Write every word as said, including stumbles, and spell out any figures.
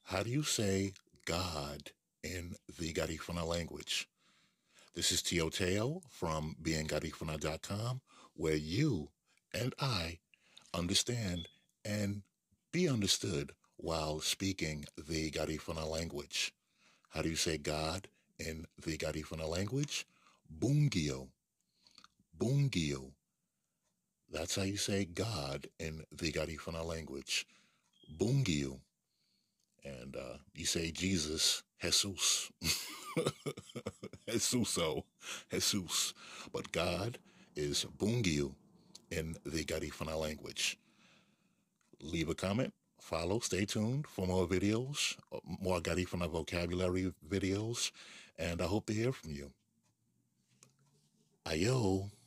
How do you say God in the Garifuna language? This is Tio Teo from being garifuna dot com, where you and I understand and be understood while speaking the Garifuna language. How do you say God in the Garifuna language? Bungio. Bungio. That's how you say God in the Garifuna language. Bungio. And uh, you say Jesus, Jesus. Jesuso, Jesus. But God is Bungio in the Garifuna language. Leave a comment, follow, stay tuned for more videos, more Garifuna vocabulary videos, and I hope to hear from you. Ayo.